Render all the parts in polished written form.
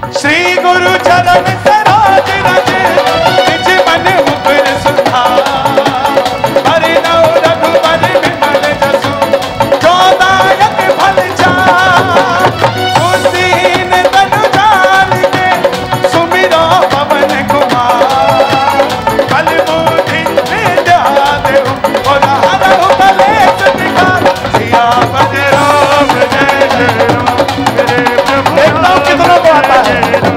श्री गुरु चरण सरोज रज निज मन मुकुर सुधार हरि नव रघुवर विमल जसु जो दायक फल चार बुद्धिहीन तनु जान के सुमिरो पवन कुमार बल बुद्धि विद्या देहु और हरहु कलेश विकार सियावर राम जय जय राम एकदम कितनों को आता है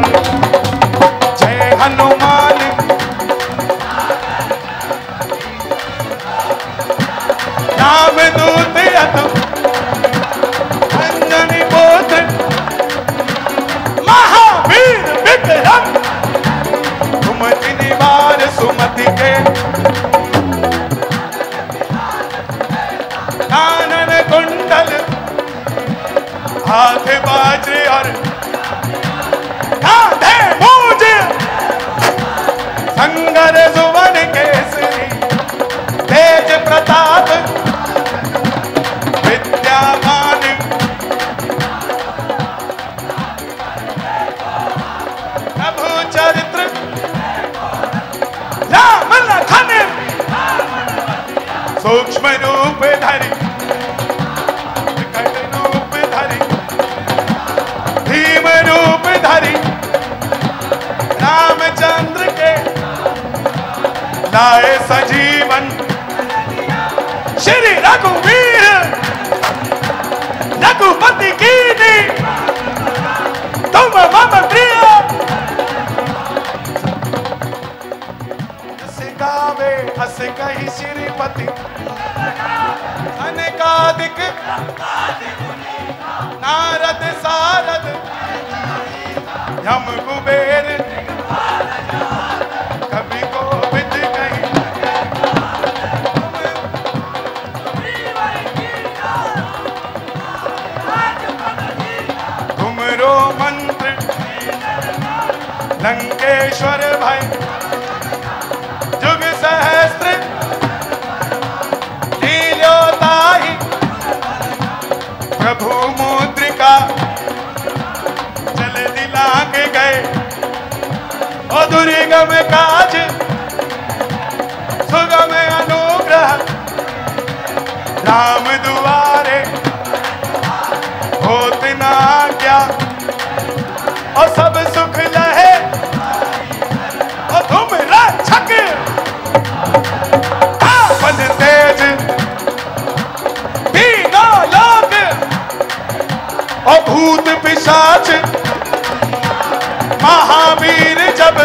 जय हनुमान नाम दूत अतु अंजनी पुत्र महावीर विक्रम सुमति निवार सुमति के कानन कुंडल हाथ बाजरे और कांधे मूज संगर सुवन केसरी तेज प्रताप विद्यावान प्रभु चरित्र राम लखन सूक्ष्म रूप धरि विकट रूप धरि भीम रूप धरि रामचंद्र के लाए सजीवन श्री रघुवीर रघुपति कीनी तुम मम प्रिय जस गावे हस कहि श्रीपति अनेकादिक नारद सारद यम कुबेर कभी गोविंद कहीं तुमरो मंत्र लंकेश्वर भाई जुग सहस्त्र लील्यो ताहि प्रभु मुद्रिका चल दिला के गए ओ दुर्गम काज सुगम अनुग्रह राम दुआरे होत ना क्या और सब सुख लहे और तुम रक्षक आपन तेज तीनों लोक और भूत पिशाच महावीर जब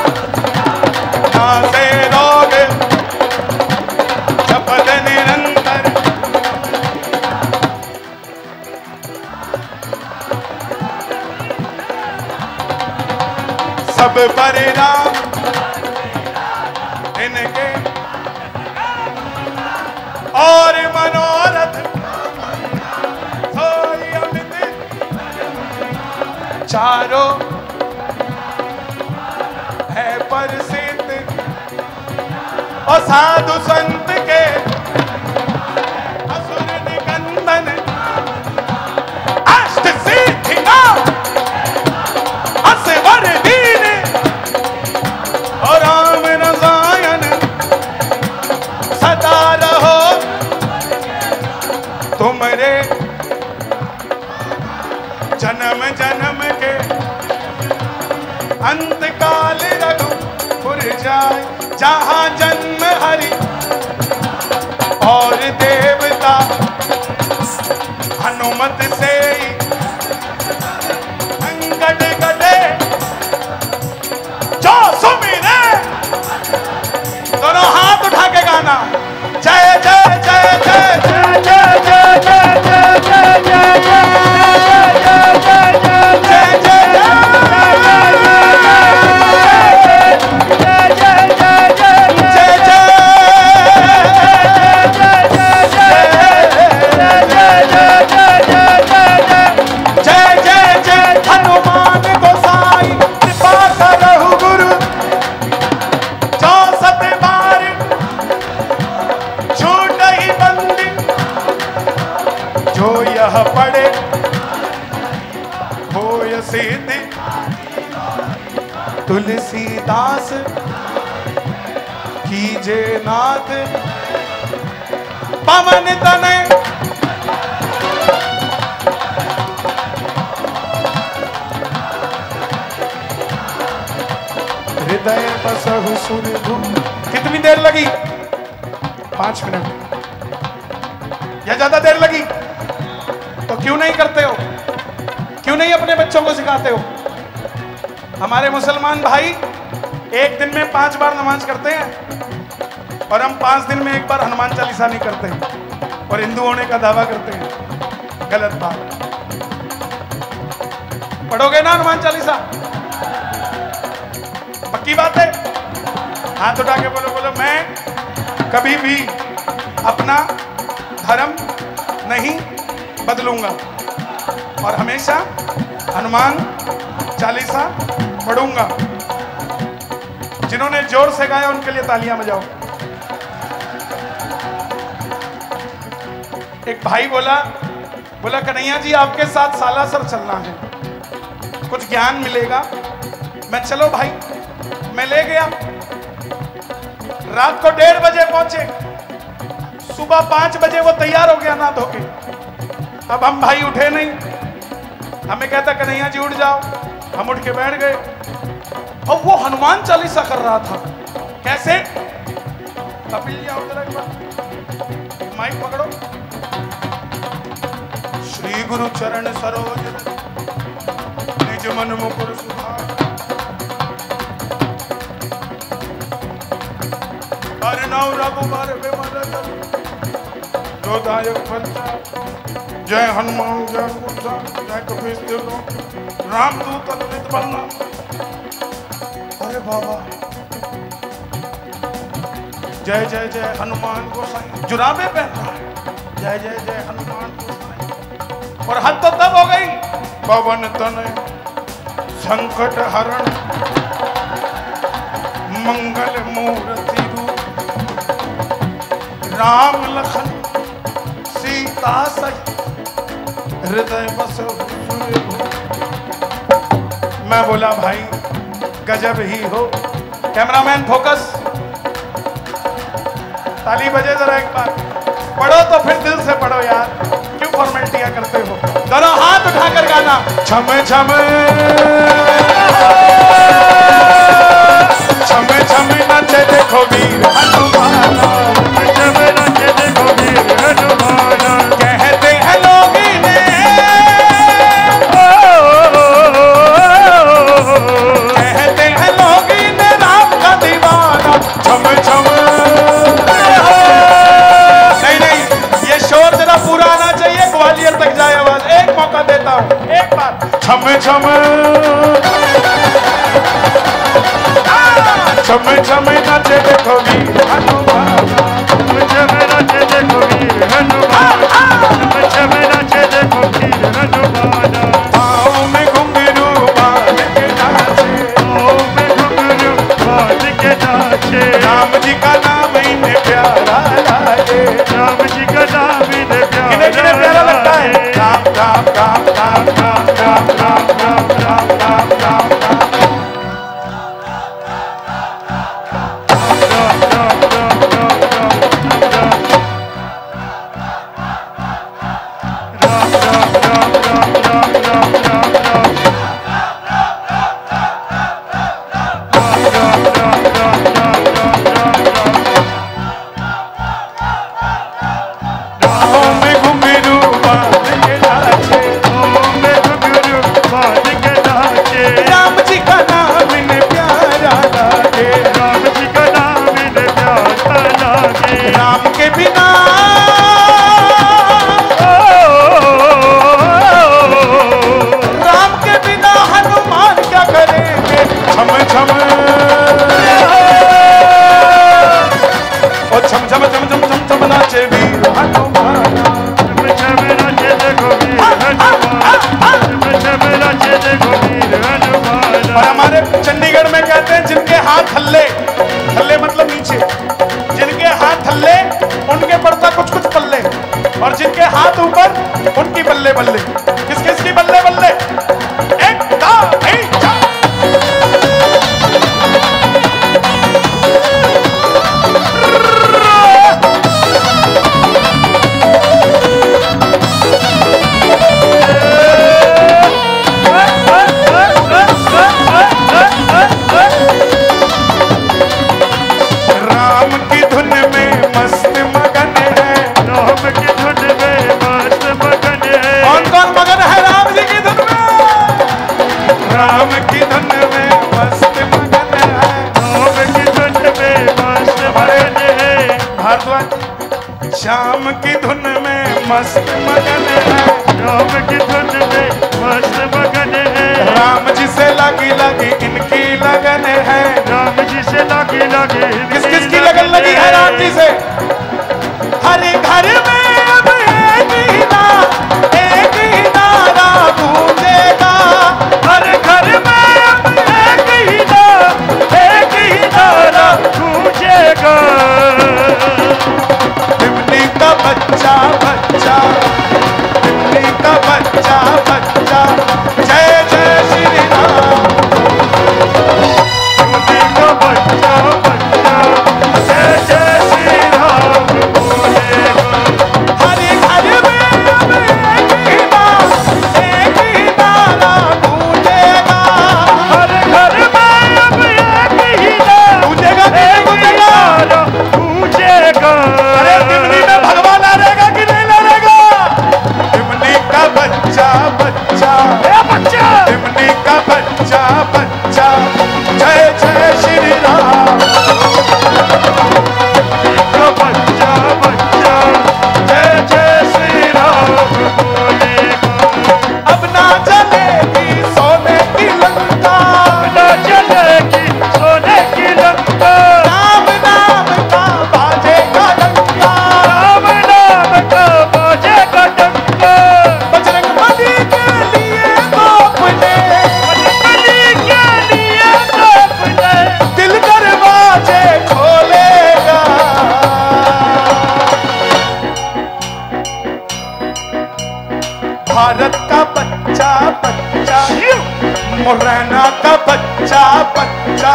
नासे रोग जपत निरंतर सब परिणाम इनके और मनोरथ सोई अमित चारों है प्रसिद्ध और साधु संत के असुर निकंदन अष्ट सिद्धि असवर दीन और राम रसायन सदा रहो तुमरे जन्म जन्म के अंत काल रघुपुर जाए जहाँ जन्म हरि और देवता हनुमत से संकट कटे जो सुमिरे दोनों हाथ उठा के गाना जय जय जय जय जय जय जय जय जय जय यह पढ़े होय सिद्धि तुलसीदास कीजे नाथ पवन तनय हृदय बसहु सुरभु। कितनी देर लगी? 5 मिनट या ज्यादा देर लगी? तो क्यों नहीं करते हो? क्यों नहीं अपने बच्चों को सिखाते हो? हमारे मुसलमान भाई एक दिन में 5 बार नमाज करते हैं और हम 5 दिन में 1 बार हनुमान चालीसा नहीं करते और हिंदू होने का दावा करते हैं। गलत बात। पढ़ोगे ना हनुमान चालीसा? पक्की बात है? हाथ उठा के बोलो, बोलो मैं कभी भी अपना धर्म नहीं बदलूंगा और हमेशा हनुमान चालीसा पढ़ूंगा। जिन्होंने जोर से गाया उनके लिए तालियां बजाओ। एक भाई बोला कन्हैया जी आपके साथ सालासर चलना है, कुछ ज्ञान मिलेगा। मैं चलो भाई, मैं ले गया। रात को 1:30 बजे पहुंचे, सुबह 5 बजे वो तैयार हो गया ना धो के। अब हम भाई उठे नहीं, हमें कहता कन्हैया जी उठ जाओ। हम उठ के बैठ गए और वो हनुमान चालीसा कर रहा था। कैसे? कपिल जाओ जरा एक बार, माइक पकड़ो। श्री गुरु चरण सरोज निज मन मुकुर सुधार, हरनौ रघुबर बिमल जो दायक फलचार। जय हनुमान जय कुंवर जय कपीस तिलों रामदूत अतुलित बल। अरे बाबा, जय जय जय हनुमान गोसाई। जुराबे पहन रहा है, जय जय जय हनुमान गोसाई। और हद तो तब हो गई, पवन तनय संकट हरण मंगल मूर्ति रूप, राम लखन सीता सहित हृदय बसहु सुरभु। मैं बोला भाई गजब ही हो। कैमरामैन फोकस, ताली बजे जरा एक बार। पढ़ो तो फिर दिल से पढ़ो यार, क्यों फॉर्मेलिटियां करते हो? दोनों हाथ उठाकर गाना। छमे छमे छमे छमे नाचे देखो वीर हनुमान, छमे नाचे देखो वीर हनुमान। कहते हैं लोग इन्हें, कहते हैं लोग इन्हें राम का दीवाना। छमे छमे, नहीं नहीं, ये शोर जरा पूरा आना चाहिए, ग्वालियर तक जाए आवाज। एक मौका देता हूँ, एक बार। छमे छमे छमे छमे नाचे देखो वीर हनुमान, छमे छमे नाचे देखो वीर हनुमान, छमे छमे नाचे देखो वीर हनुमान। पाँव में घुंघरू बांध के नाचे, पाँव में घुंघरू बांध के नाचे। राम जी का नाम इन्हें प्यारा लागे, राम जी का नाम इन्हें प्यारा लगता है। राम राम राम राम राम राम राम राम राम राम राम राम। और हमारे चंडीगढ़ में कहते हैं जिनके हाथ हल्ले, हल्ले मतलब नीचे, जिनके हाथ हल्ले उनके पड़ता कुछ कुछ पल्ले, और जिनके हाथ ऊपर उनकी बल्ले बल्ले। किस किस की बल्ले बल्ले? एक, दो, तीन, चार। राम की धुन में मस्त मगन है, राम की धुन में मस्त मगन है। भारद्वाज, श्याम की धुन में मस्त मगन है, राम की धुन में मस्त मगन है। राम जी से लगी लगी इनकी लगन है, राम जी से लगी लगी किस किस की लगन लगी है राम जी से? हर घर में अब एक ही नारा गूंजेगा, हर घर में अब एक ही नारा गूंजेगा। इमली का बच्चा बच्चा, इमली का बच्चा बच्चा, जय जय श्री राम। इमली का बच्चा बच्चा, जय जय श्री राम बोलेगा। हर घर में अब एक ही नारा गूंजेगा, हर घर में अब एक ही गूंजेगा कि नहीं गूंजेगा? नारा गूंजेगा। अरे इमली में भगवान लड़ेगा कि नहीं लड़ेगा? इमली का बच्चा बच्चा, बच्चा इमली का बच्चा बच्चा, जय जय श्री राम। का बच्चा बच्चा, जय जय श्री राम बोलेगा। अब ना चलेगी सोने की लंका, न चलेगी सोने की लंका। राम नाम का बाजेगा डंका, राम नाम का बाजेगा डंका। बजरंग बली के लिए तो अपने बली के लिए तो अपने दिल दरवाजे खोलेगा। भारत का बच्चा बच्चा, मुरैना का बच्चा बच्चा,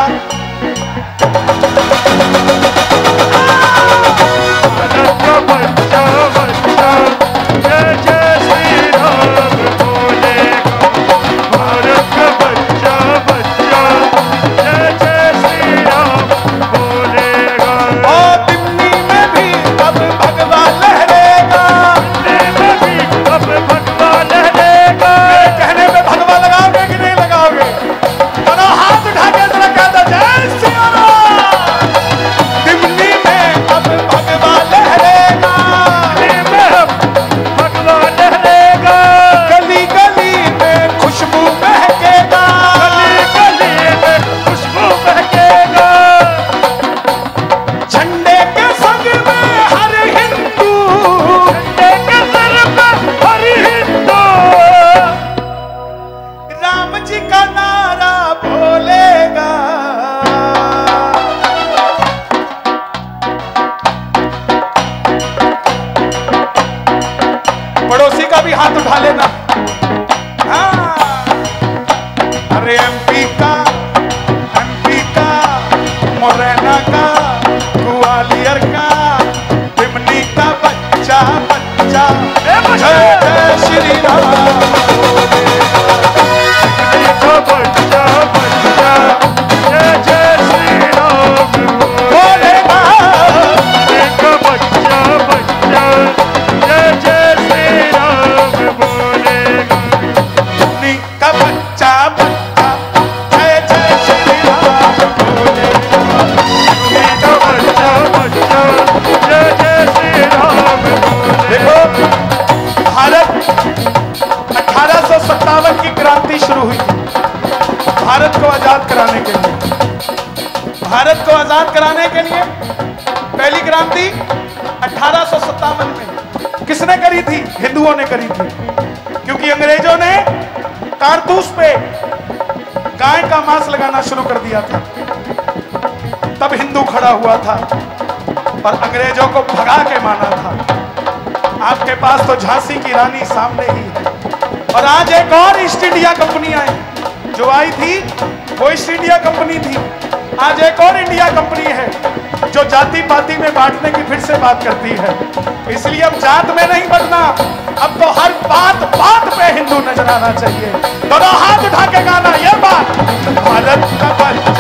भारत का बच्चा बच्चा, जय जय श्री राम बोलेगा। भारत का बच्चा बच्चा, जय जय श्री राम बोलेगा। और दिल्ली में भी अब भगवान लहरेगा, में भी अब भगवान लहरेगा। मेरे कहने में भगवान लगाओगे कि नहीं लगाओगे? दोनों हाथ उठा के जरा कह दो जय श्री राम। दिल्ली में अब भगवान लहरेगा, में अब भगवान लहरेगा। गली गली में खुशबू महकेगा, गली गली में खुशबू महकेगा। झंडे के संग में हर हिंदू झंडे के सर पे हर हिंदू राम जी का नारा बोलेगा। पड़ोसी का भी हाथ उठा लेना। हाँ। अरे एमपी का, मुरैना का, ग्वालियर का, दिमनी का बच्चा बच्चा, जय जय श्री राम। का बच्चा बच्चा, जय जय श्री राम बोलेगा। का बच्चा बच्चा, जय जय श्री राम बोलेगा। दिमनी का बच्चा बच्चा, जय जय श्री राम बोलेगा। का बच्चा बच्चा, जय जय श्री राम बोलेगा। देखो, भारत 1857 की क्रांति शुरू हुई थी भारत को आजाद कराने के लिए। भारत को आजाद कराने के लिए पहली क्रांति 1857 में किसने करी थी? हिंदुओं ने करी थी, क्योंकि अंग्रेजों ने कारतूस पे गाय का मांस लगाना शुरू कर दिया था। तब हिंदू खड़ा हुआ था और अंग्रेजों को भगा के माना था। आपके पास तो झांसी की रानी सामने ही है। और आज एक और ईस्ट इंडिया कंपनी आई, जो आई थी वो ईस्ट इंडिया कंपनी थी। आज एक और इंडिया कंपनी है जो जाति पाति में बांटने की फिर से बात करती है। इसलिए अब जात में नहीं बदना, अब तो हर बात बात पे हिंदू नजर आना चाहिए। दोनों हाथ उठा के गाना ये बात, भारत का बच्चा